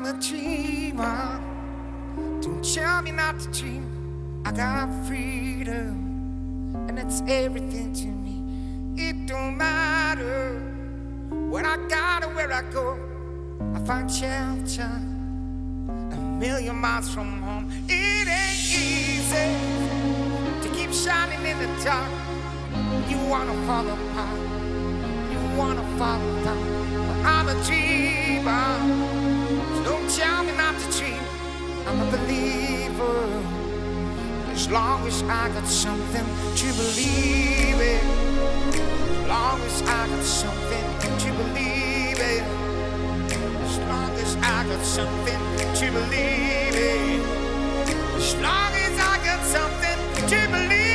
I'm a dreamer. Don't tell me not to dream. I got freedom, and it's everything to me. It don't matter what I got or where I go. I find shelter a million miles from home. It ain't easy to keep shining in the dark. You wanna fall apart, you wanna fall down. But I'm a dreamer, so don't tell me not to dream. I'm a believer, as long as I got something to believe in. As long as I got something to believe in. As long as I got something to believe in. As long as I got something to believe in.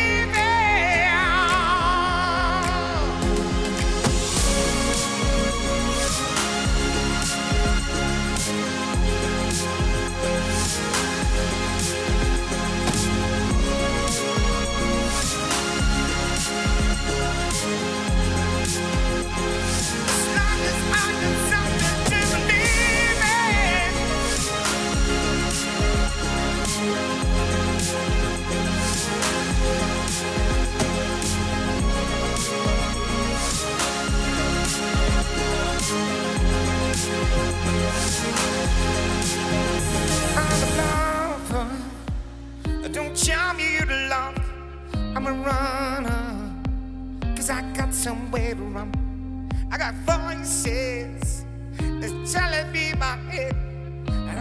Don't tell me you to love. I'm a runner, 'cause I got somewhere to run. I got voices that's telling me my head. And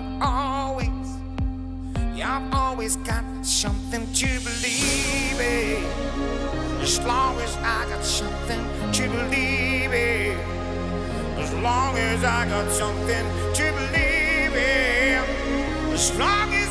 I've always got something to believe in. As long as I got something to believe in. As long as I got something to believe in. As long as